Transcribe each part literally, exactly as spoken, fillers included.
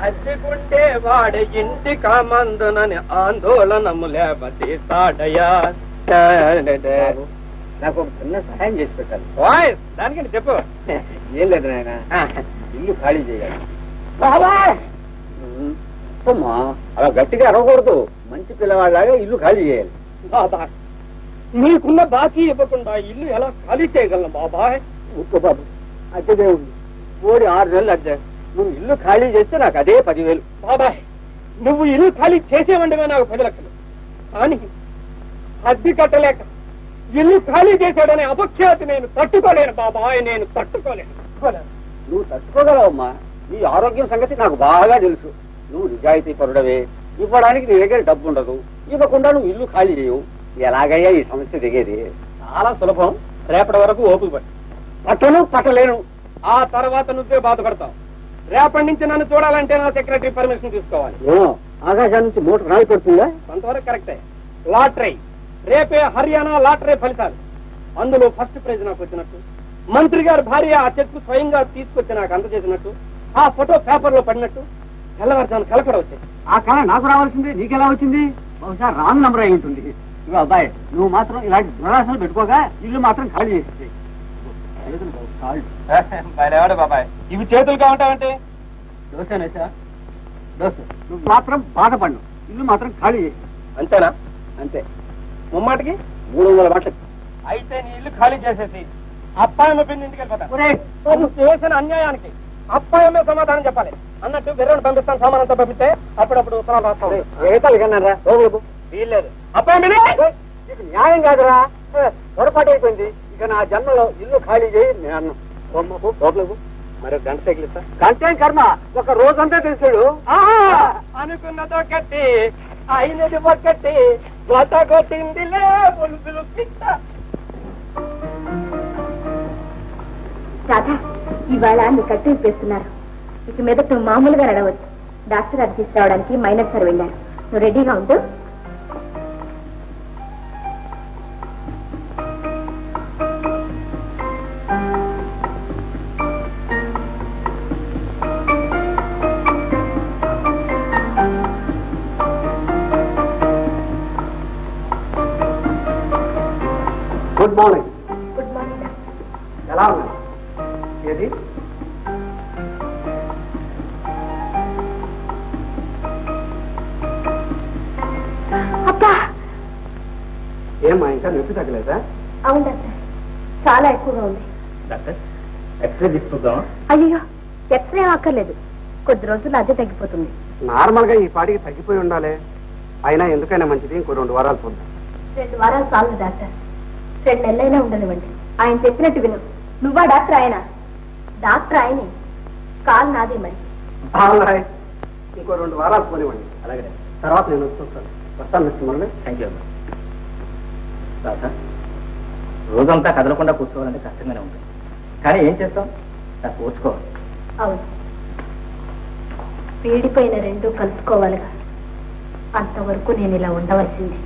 అద్దెకుంటే వాడి ఇంటి కామందునని ఆందోళనము లేవతీస్తాడయ్యా. నాకు ఒక చిన్న సహాయం చేసి పెట్టాలి. వాయిస్ దానికంటే చెప్పు. ఏం లేదు నాయన, ఇల్లు ఖాళీ చేయాలి. అమ్మా అలా గట్టిగా అరవకూడదు. మంచి పిల్లవాళ్ళలాగా ఇల్లు ఖాళీ చేయాలి. బాబా నీకున్న బాకీ ఇవ్వకుండా ఇల్లు ఎలా ఖాళీ చేయగలను బాబాయ్? ఉప్పు బాబు అద్దెదే ఉంది. ఓడి ఆరు నెలలు అద్దె. నువ్వు ఇల్లు ఖాళీ చేస్తే నాకు అదే పదివేలు. బాబాయ్ నువ్వు ఇల్లు ఖాళీ చేసేవండివే నాకు పది లక్షలు. కానీ అద్దె కట్టలేక ఇల్లు ఖాళీ చేశాడనే అపఖ్యాతి నేను తట్టుకోలేను బాబాయ్, నేను తట్టుకోలేను. నువ్వు తట్టుకోగలవమ్మా. నీ ఆరోగ్యం సంగతి నాకు బాగా తెలుసు. నువ్వు నిజాయితీ పరుడవే. ఇవ్వడానికి నీ దగ్గర డబ్బు ఉండదు. ఇవ్వకుండా నువ్వు ఇల్లు ఖాళీ చేయవు. ఎలాగయ్యా ఈ సమస్య దిగేది? చాలా సులభం. రేపటి వరకు ఓపిక పట్టు. పట్టను పట్టలేను. ఆ తర్వాత నువ్వే బాధపడతావు. రేపటి నుంచి నన్ను చూడాలంటే నా సెక్రటరీ పర్మిషన్ తీసుకోవాలి. ఆకాశం నుంచి మోటార్ రాయి పడుతుందా? కొంతవరకు కరెక్టే. లాటరీ రేపే హర్యానా లాటరీ ఫలితాలు. అందులో ఫస్ట్ ప్రైజ్ నాకు వచ్చినట్టు, మంత్రి గారి భార్య ఆ చెక్కు స్వయంగా తీసుకొచ్చి నాకు అందజేసినట్టు, ఆ ఫోటో పేపర్ లో పడినట్టు తెల్లవారుజాను కలకడ వచ్చాయి. ఆ కాలం నాకు రావాల్సింది నీకెలా వచ్చింది? బహుశా రాంగ్ నంబర్ అయి ఉంటుంది. ఇవి అబ్బాయి నువ్వు మాత్రం ఇలాంటి దురాశలు పెట్టుకోగా ఇల్లు మాత్రం ఖాళీ చేసేది. బాబాయ్ ఇవి చేతులుగా ఉంటావంటే దోశనేసా దోశ. నువ్వు మాత్రం బాధపడ్ను. ఇల్లు మాత్రం ఖాళీ చేసి. అంతేనా? అంతే. ముమ్మాటికి మూడు వందల మాటలు. అయితే నీ ఇల్లు ఖాళీ చేసేసి అప్పాయమ్మ పిన్ని ఇంటికి వెళ్ళిపోతా. నువ్వు చేసిన అన్యాయానికి అప్పాయమ్మే సమాధానం చెప్పాలి అన్నట్టు వెర్రను పంపిస్తాను. సామానంతా పంపిస్తే అప్పుడప్పుడు ఉత్తరాలు రాస్తాను. ఎగతాలు కన్నారా? వీల్లేదు. అప్పాయమ్మ నీకు న్యాయం కాదురా. పొరపాటు అయిపోయింది. ఇక నా జన్మలో ఇల్లు ఖాళీ చేయి నేను బొమ్మకు బొమ్మకు మరి గంట తగిలిస్తా. గంటే కర్మ. ఒక రోజంతా తెలుసాడు. అనుకున్నదో కట్టి అయినది ఒక్కటి గొట్ట కొట్టిందిలే పులుసులు పిట్ట. రాధా ఇవాళ నీ కట్టు ఇప్పేస్తున్నారు. ఇక మీద నువ్వు మామూలుగా నడవచ్చు. డాక్టర్ అది తీసుకురావడానికి మైనర్ సార్ వెళ్ళారు. నువ్వు రెడీగా ఉండు. Good morning. Good morning. ఎలా ఉన్నా? ఏది అబ్బా ఏమ్మా ఇంకా నొప్పి తగ్గలేదా? అవును డాక్టర్, చాలా ఎక్కువగా ఉంది. డాక్టర్ ఎక్స్రే తీసుకుందాం. అయ్యో ఎక్స్రే అక్కర్లేదు. కొద్ది రోజులు అదే తగ్గిపోతుంది. నార్మల్ గా ఈ పాటికి తగ్గిపోయి ఉండాలి. అయినా ఎందుకైనా మంచిది ఇంకో రెండు వారాలు చూద్దాం. రెండు వారాలు చాలు డాక్టర్. రెండు నెలలైనా ఉండనివ్వండి. ఆయన చెప్పినట్టు విను. నువ్వా డాక్టర్? ఆయన డాక్టర్ ఆయనే. కాల్ నాదే మరి. ఇంకో రెండు వారాలు పోనివ్వండి. అలాగే తర్వాత నేను వచ్చేస్తాను. వస్తాను మిస్టర్. Thank you. రాధా రోజంతా కదలకుండా కూర్చోవాలంటే కష్టంగానే ఉంటుంది. కానీ ఏం చేస్తాం, నాకు కూర్చుకోవాలి. అవును, పీడిపోయిన రెండు కలుసుకోవాలిగా. అంతవరకు నేను ఇలా ఉండవలసింది.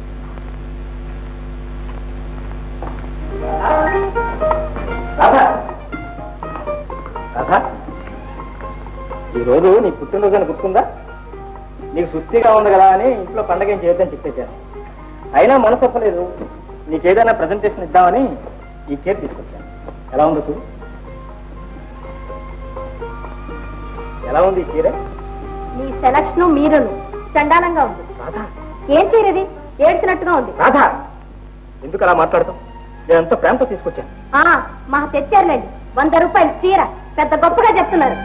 రాధా ఈ రోజు నీ పుట్టినరోజు అని గుర్తుందా? నీకు సుస్థిగా ఉంది కదా అని ఇంట్లో పండగ ఏం చేయొద్దని చెప్పేశాను. అయినా మనసు ఒప్పలేదు. నీకేదైనా ప్రజెంటేషన్ ఇద్దామని ఈ కేక్ తీసుకొచ్చాను. ఎలా ఉంది చూడు. ఎలా ఉంది ఈ చీర? మీ సెలక్షన్ మీరును చండాలంగా ఉంది. రాధా ఏం చీరది? ఏడ్చినట్టుగా ఉంది. రాధా ఎందుకు అలా మాట్లాడతాం? నేను ఎంతో ప్రేమతో తీసుకొచ్చాను. మా తెచ్చారులేండి. వంద రూపాయలు చీర పెద్ద గొప్పగా చెప్తున్నారు.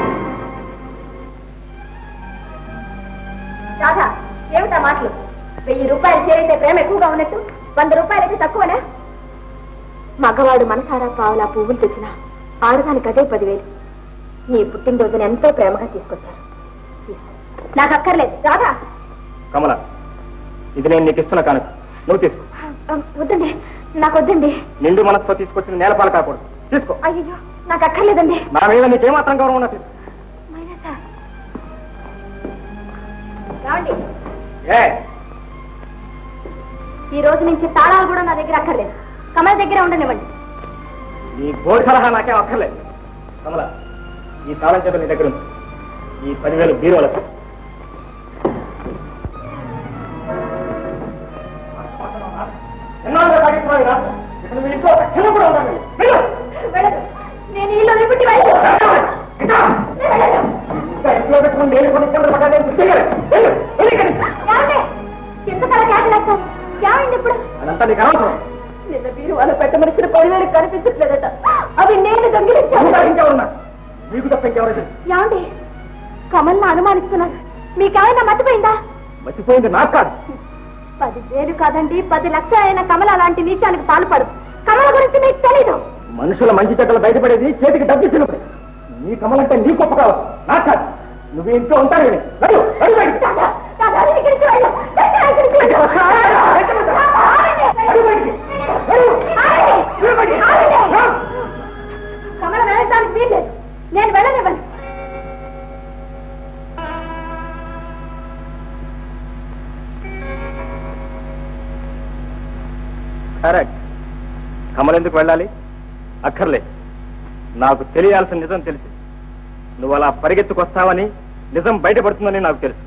రాధా ఏమిటా మాటలు? వెయ్యి రూపాయలు చేరితే ప్రేమ ఎక్కువగా ఉన్నట్టు వంద రూపాయలైతే తక్కువనా? మగవాడు మనసారా పావులా పువ్వులు తెచ్చిన ఆడదానికి అదే పదివేలు. నీ పుట్టినరోజుని ఎంతో ప్రేమగా తీసుకొచ్చారు. నాకు అక్కర్లేదు. రాధా కమల, ఇది నేను నీకు ఇస్తున్న కానుక, నువ్వు తీసుకో. వద్దండి, నాకు వద్దండి. నిండు మనసుతో తీసుకొచ్చిన నేలపాలు కాకూడదు. తీసుకో. అయ్యో నాకు అక్కర్లేదండి. నా మీద నీకేమాత్రం గౌరవం ఉన్నా తీసుకో. ఈ రోజు నుంచి తాళాలు కూడా నా దగ్గర అక్కర్లేదు. కమల దగ్గర ఉండనివ్వండి. ఈ బోర్డు సలహా నాకేం అక్కర్లేదు. కమల, ఈ తాళం చేత నీ దగ్గర ఉంచు. ఈ పదివేలు బీరోలకు. నేను ఇల్లు వదిలిపెట్టి వెళ్ళను. ఇంట్లో పెట్టుకుని నేను ఎందుకలా కేకలేస్తాను? ఏమైంది ఇప్పుడు? అదంతా నీకు అనవసరం. నిన్న మీరు వాళ్ళ పెట్టమనిచ్చిన పదివేలు కనిపించట్లేదట. అవి నేను దొంగిలించాను. మీకు తప్ప ఇంకెవరైతే ఏమండి కమల్ని అనుమానిస్తున్నారు. మీకేమైనా మర్చిపోయిందా? మర్చిపోయింది నాకు కాదు. పదివేలు కాదండి, పది లక్షలు అయిన కమల అలాంటి నీచానికి పాల్పడు. కమల గురించి మీకు తెలీదు. మనుషుల మంచి చెడ్డలు బయటపడేది చేతికి డబ్బు ఇచ్చినప్పుడు. నీ కమలంటే నీ గొప్ప కావచ్చు, నాకు కాదు. నువ్వు ఇంట్లో ఉంటావు. కమల వెళ్ళడానికి వీల్లేదు. నేను వెళ్ళనివ్వను. కరెక్ట్. కమల ఎందుకు వెళ్ళాలి? అక్కర్లేదు. నాకు తెలియాల్సిన నిజం తెలిసి నువ్వు అలా పరిగెత్తుకొస్తావని, నిజం బయటపడుతుందని నాకు తెలుసు.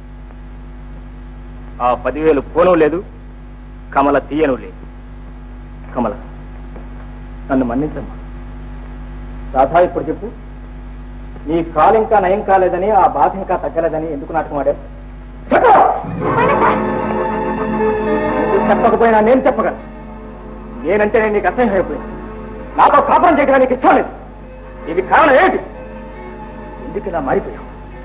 ఆ పదివేలు పోను లేదు, కమల తీయను లేదు. కమల, నన్ను మన్నించమ్మా. రాధా, ఇప్పుడు చెప్పు, నీ కాలు ఇంకా నయం కాలేదని, ఆ బాధ ఇంకా తగ్గలేదని ఎందుకు నాటకం ఆడావు? చెప్పకపోయినా నేను చెప్పగలను. నేనంటే నేను నీకు అసహ్యం అయిపోయింది. నాతో కాపురం చేయడం నీకు ఇష్టం లేదు. ఇది కారణం ఏంటి? ఎందుకు ఇలా మారిపోయావు?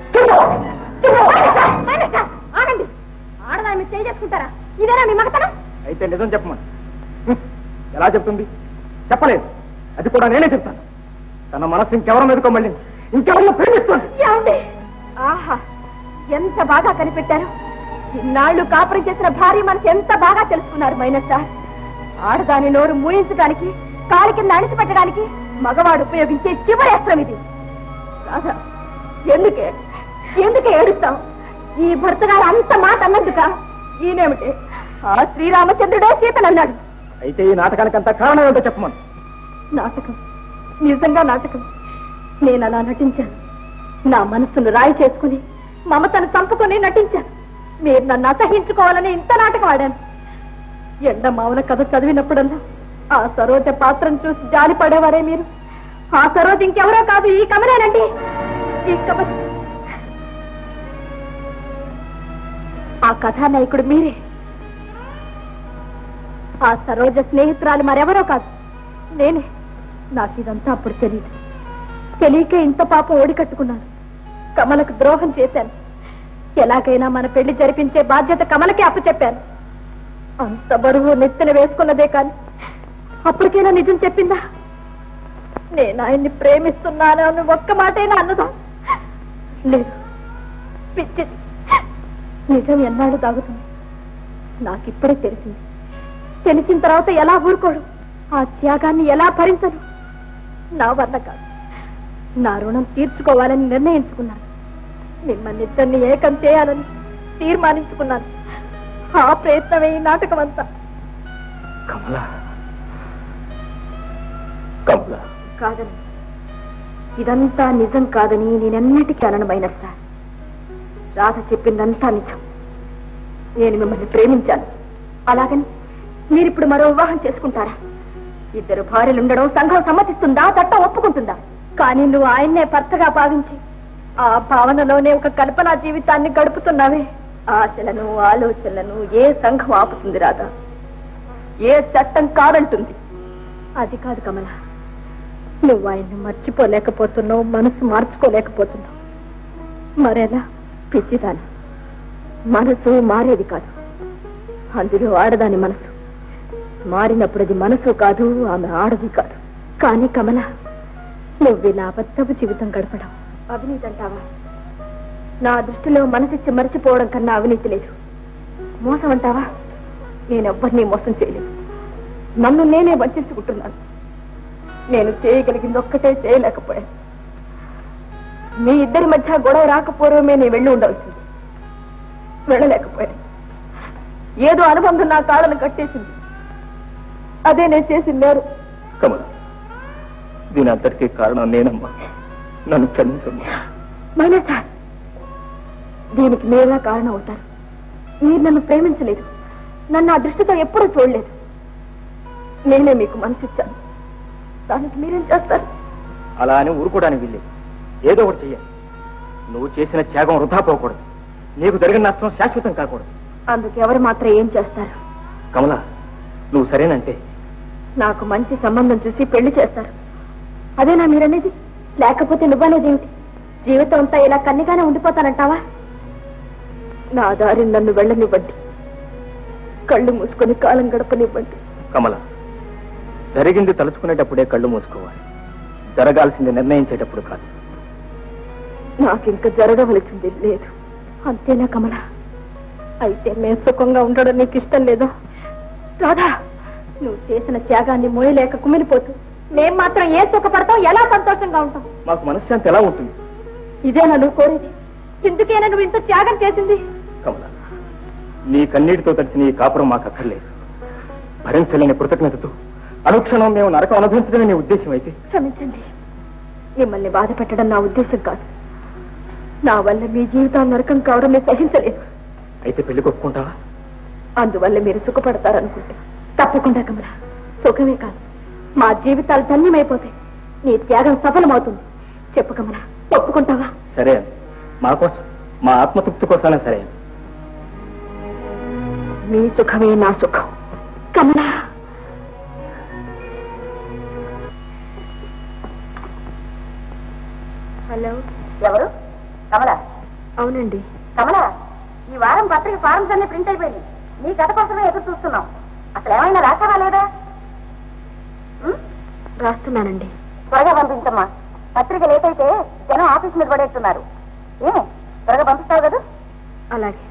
ఆడండి. ఆడదాన్ని మీరు చేయి చేసుకుంటారా? ఇదేనా మీ మగతనం? అయితే నిజం చెప్పమని. ఎలా చెప్తుంది? చెప్పలేదు. అది కూడా నేనే చెప్తాను. తన మనసు ఇంకెవరో మీదకో మళ్ళీ ఇంకెవరిలో ప్రేమిస్తుంది. ఏమండి? ఆహా, ఎంత బాగా కనిపెట్టారు. ఇన్నాళ్లు కాపురం చేసిన భార్య మనసు ఎంత బాగా తెలుసుకున్నారు మైనస్ సార్. ఆడదాని నోరు మూయించడానికి, కాలి కింద అణిచిపెట్టడానికి మగవాడు ఉపయోగించే చివరి అస్త్రం ఇది. రాధా, ఎందుకే ఎందుకే ఏడుస్తాం? ఈ భర్త గారు అంత మాట అన్నందుక? ఈయనేమిటి, ఆ శ్రీరామచంద్రుడే సీతనన్నాడు. అయితే ఈ నాటకానికి అంత కారణం ఏంటో చెప్పమని. నాటకం, నిజంగా నాటకం. నేను అలా నటించాను. నా మనసును రాయి చేసుకుని మమతను చంపుకొని నటించాను. మీరు నన్ను అసహించుకోవాలని ఇంత నాటకం ఆడాను. ఎండ మావుల కథ చదివినప్పుడల్లా ఆ సరోజ పాత్రను చూసి జాలి పడేవారే మీరు. ఆ సరోజ ఇంకెవరో కాదు, ఈ కమలేనండి. ఈ కమల. ఆ కథానాయకుడు మీరే. ఆ సరోజ స్నేహితురాలు మరెవరో కాదు, నేనే. నాకు ఇదంతా అప్పుడు తెలియదు. తెలియకే ఇంత పాపం ఓడి కట్టుకున్నాను. కమలకు ద్రోహం చేశాను. ఎలాగైనా మన పెళ్లి జరిపించే బాధ్యత కమలకి అప్పచెప్పాను. అంత బరువు నెత్తిన వేసుకున్నదే కాని అప్పటికైనా నిజం చెప్పిందా? నేను ఆయన్ని ప్రేమిస్తున్నాను అని ఒక్క మాటైనా అన్నదా? లేదు. పిచ్చిది. నిజం ఎన్నాడు దాగుతుంది? నాకిప్పుడే తెలిసింది. తెలిసిన తర్వాత ఎలా ఊరుకోడు? ఆ త్యాగాన్ని ఎలా భరించను? నా వల్ల కాదు. నా రుణం తీర్చుకోవాలని నిర్ణయించుకున్నాను. మిమ్మల్ని ఇద్దరిని ఏకం చేయాలని తీర్మానించుకున్నాను. ఆ ప్రయత్నమే ఈ నాటకం అంతా. కమల, కమల. కాదని, ఇదంతా నిజం కాదని నేనెన్నటికీ అననమైన సార్. రాధ చెప్పిందంతా నిజం. నేను మిమ్మల్ని ప్రేమించాను. అలాగని మీరిప్పుడు మరో వివాహం చేసుకుంటారా? ఇద్దరు భార్యలుండడం సంఘం సమ్మతిస్తుందా? చట్టం ఒప్పుకుంటుందా? కానీ నువ్వు ఆయన్నే భర్తగా భావించి ఆ భావనలోనే ఒక కల్పనా జీవితాన్ని గడుపుతున్నావే. ఆశలను, ఆలోచనలను ఏ సంఘం ఆపుతుంది రాదా? ఏ చట్టం కాదంటుంది? అది కాదు కమల. నువ్వు ఆయన్ని మర్చిపోలేకపోతున్నావు, మనసు మార్చుకోలేకపోతున్నావు. మరెలా? పిచ్చిదాని మనసు మారేది కాదు. అందులో ఆడదాని మనసు మారినప్పుడు అది మనసు కాదు, ఆమె ఆడది కాదు. కానీ కమల, నువ్వు ఇలా అబద్ధపు జీవితం గడపడం అవినీతి అంటావా? నా దృష్టిలో మనసిచ్చి మర్చిపోవడం కన్నా అవినీతి లేదు. మోసం అంటావా? నేనెవ్వరినీ మోసం చేయలేదు. నన్ను నేనే వంచుకుంటున్నాను. నేను చేయగలిగింది ఒక్కటే చేయలేకపోయాను. మీ ఇద్దరి మధ్య గొడవ రాకపోవడమే నేను వెళ్ళి ఉండవలసింది. వెళ్ళలేకపోయాను. ఏదో అనుబంధం నా కాళ్ళను కట్టేసింది. అదే నేను చేసిందారు. కమల, దీని అంతటికీ కారణం నేనమ్మా. నన్ను క్షమించమ్మా. మైనా సార్, దీనికి మీరేలా కారణం అవుతారు. మీరు నన్ను ప్రేమించలేదు, నన్ను ఆ దృష్టితో ఎప్పుడూ చూడలేదు. నేనే మీకు మనసిచ్చాను, దానికి మీరేం చేస్తారు? అలా అని ఊరుకోవడానికి వీల్లేదు. ఏదో ఒకటి చెయ్యాలి. నువ్వు చేసిన త్యాగం వృధా పోకూడదు. నీకు జరిగిన నష్టం శాశ్వతం కాకూడదు. అందుకు ఎవరు మాత్రం ఏం చేస్తారు? కమలా, నువ్వు సరేనంటే నాకు మంచి సంబంధం చూసి పెళ్లి చేస్తారు. అదేనా మీరనేది? లేకపోతే నువ్వనేదేమిటి? జీవితం అంతా ఇలా కన్నిగానే ఉండిపోతానంటావా? నా దారి నన్ను వెళ్ళనివ్వండి, కళ్ళు మూసుకొని కాలం గడపనివ్వండి. కమల, జరిగింది తలుచుకునేటప్పుడే కళ్ళు మూసుకోవాలి, జరగాల్సింది నిర్ణయించేటప్పుడు కాదు. నాకింక జరగవలసింది లేదు, అంతేనా కమల? అయితే మేము సుఖంగా ఉండడం నీకు ఇష్టం లేదా? రాధా, నువ్వు చేసిన త్యాగాన్ని మోయలేక కుమిలిపోతూ మేం మాత్రం ఏ సుఖపడతాం, ఎలా సంతోషంగా ఉంటాం? మాకు మనశ్శాంతి ఎలా ఉంటుంది? ఇదేనా నువ్వు కోరేది? ఎందుకేనా నువ్వు ఇంత త్యాగం చేసింది? కమల, నీ కన్నీటితో తడిచిన ఈ కాపురం మాకు అక్కర్లేదు. భరించలేని కృతజ్ఞతతో అనుక్షణం మేము నరకం అనుభవించడమే నీ ఉద్దేశం అయితే క్షమించండి, మిమ్మల్ని బాధ పెట్టడం నా ఉద్దేశం కాదు. నా వల్ల మీ జీవితం నరకం కావడం నేను సహించలేదు. అయితే పెళ్లి కొట్టుకుంటావా? అందువల్ల మీరు సుఖపడతారనుకుంటా. తప్పకుండా కమల, సుఖమే కాదు, మా జీవితాలు ధన్యమైపోతాయి. నీ త్యాగం సఫలమవుతుంది. చెప్పు కమల, ఒప్పుకుంటావా? సరే, మా కోసం, మా ఆత్మతృప్తి కోసమే సరే. మీ సుఖమే నా సుఖం. కమలా, హలో, ఎవరు? కమలా? అవునండి. కమలా, ఈ వారం పత్రిక ఫారమ్స్ అన్ని ప్రింట్ అయిపోయింది. నీ కథ కోసమే ఎదురు చూస్తున్నాం. అసలు ఏమైనా రాసావా లేదా? రాస్తున్నానండి. త్వరగా పంపించమ్మా. పత్రిక లేట్ అయితే జనం ఆఫీస్ మీద పడేస్తున్నారు. ఏ త్వరగా పంపిస్తావు కదా? అలాగే.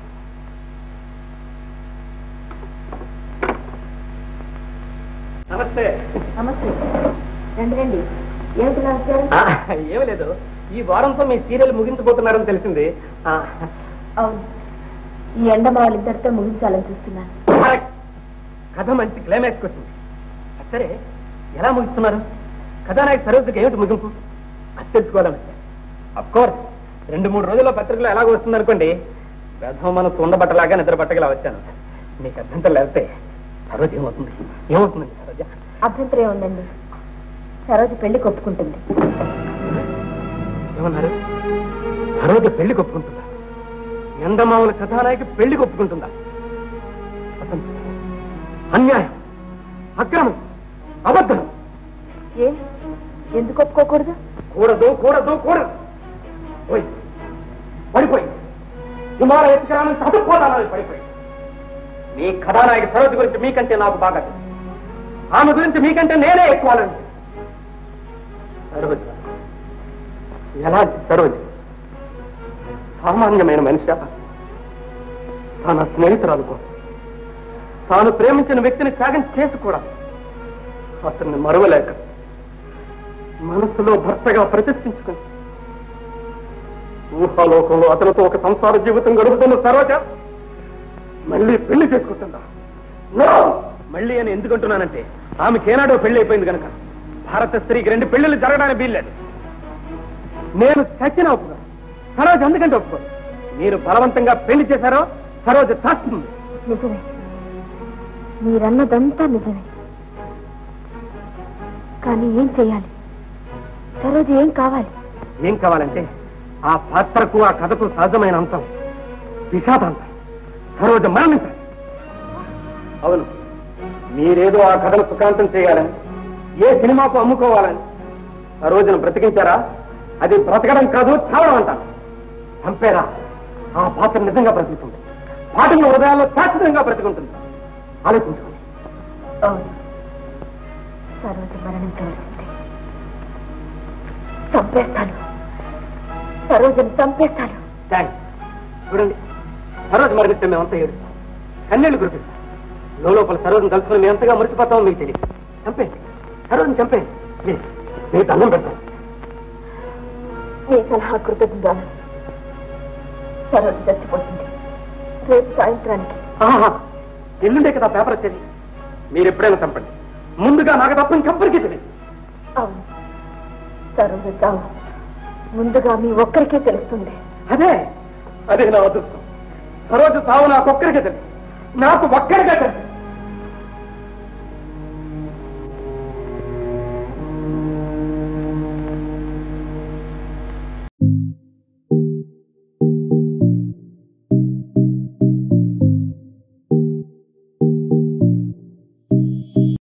నమస్తే. నమస్తే, రండి రండి. ఏమిటి నమస్కారం? ఏమి లేదు, ఈ వారంతో మీ సీరియల్ ముగించబోతున్నారని తెలిసింది. అవును, ఈ ఎండ మా వాళ్ళిద్దరితో ముగించాలని చూస్తున్నాను. కథ మంచి క్లైమాక్స్కి వచ్చింది. సరే, ఎలా ముగిస్తున్నారు? కథానాయక సరోజకి ఏమిటి ముగింపు? అది తెలుసుకోవాలని. అఫ్కోర్స్ రెండు మూడు రోజుల్లో పత్రికలో ఎలాగో వస్తుంది అనుకోండి. ప్రథమ మనసు ఉండబట్టలాగా నిద్ర పట్టగలా వచ్చాను. మీకు అభ్యంతరం లేకపోతే సరోజ ఏమవుతుంది? ఏమవుతుందండి సరోజ? అభ్యంతరం ఏముందండి, సరోజ పెళ్లి కొప్పుకుంటుంది. ఏమన్నారు? సరోజ పెళ్లి కొప్పుకుంటుందా? ఎండమావుల కథానాయకి పెళ్లి కొప్పుకుంటుందా? అన్యాయం, అక్రమం, అబద్ధం. ఏ ఎందుకు ఒప్పుకోకూడదు? కూడదు కూడదు కూడదు పోయి పడిపోయి హిమాలయ ఎత్తుకరాలను చదువుకోదాలని పడిపోయి. మీ కథానాయక సరోజ గురించి మీకంటే నాకు బాగా తెలుసు. ఆమె గురించి మీకంటే నేనే ఎక్కువాలని. సరోజ ఎలా సరోజ సామాన్యమైన మనిషి తన స్నేహితురాలు కోసం తాను ప్రేమించిన వ్యక్తిని త్యాగం చేసి కూడా అతన్ని మరువలేక మనసులో భర్తగా ప్రతిష్ఠించుకుని ఊహాలోకంలో అతనితో ఒక సంసార జీవితం గడుపుతున్న సరోజ మళ్ళీ పెళ్లి చేసుకుంటుందా? మళ్ళీ అని ఎందుకంటున్నానంటే ఆమెకేనాడో పెళ్లి అయిపోయింది కనుక భారత స్త్రీకి రెండు పెళ్లిళ్ళు జరగడానికి వీల్లేదు. నేను చచ్చిన ఒప్పుగా సరోజ అందుకంటే ఒప్పుకోను. మీరు బలవంతంగా పెళ్లి చేశారో సరోజ చేస్తుంది. నిజమే, మీరన్నదంతా నిజమే. కానీ ఏం చెయ్యాలి? సరోజ ఏం కావాలి? ఏం కావాలంటే ఆ పాత్రకు ఆ కథకు సహజమైన అంశం విషాదాంతం. సరోజ మరణించాలి. అవును, మీరేదో ఆ కథను సుఖాంతం చేయాలని, ఏ సినిమాకు అమ్ముకోవాలని సరోజను బ్రతికించారా? అది బ్రతకడం కాదు, చావడం అంటారు. చంపేరా? ఆ పాత్ర నిజంగా బ్రతుకుతుంది. పాటల హృదయాల్లో శాశ్వతంగా బ్రతుకుంటుంది. ఆలోచించుకోండి. అవును, సరోజ మరణించవలసిందే. చంపేస్తాను, సరోజను చంపేస్తాను. థ్యాంక్స్. చూడండి, సరోజ మరణిస్తే మేమంతా ఏడుస్తాం, కన్నీళ్లు కురిపిస్తాం. లోపల సరోజను కలుసుకుని మేము ఎంతగా మురిసిపోతామో మీకు తెలియదు. చంపేయండి, సరోజను చంపేయండి. ప్లీజ్, మీకు అన్నం పెడతాను. నీ సలహా కృతజ్ఞతలు. సరోజ చచ్చిపోతుంది రేపు సాయంత్రానికి. ఎల్లుండే కదా పేపర్ వచ్చేది. మీరు ఎప్పుడైనా చంపండి, ముందుగా నాకు తప్ప ఇంకెవ్వరికీ తెలియదు. అవును, సరోజ చావు ముందుగా మీ ఒక్కరికే తెలుస్తుంది. అదే అదే నా అదృష్టం. సరోజ సావు నాకొక్కడికే తెలుసు, నాకు ఒక్కడికే తెలుసు.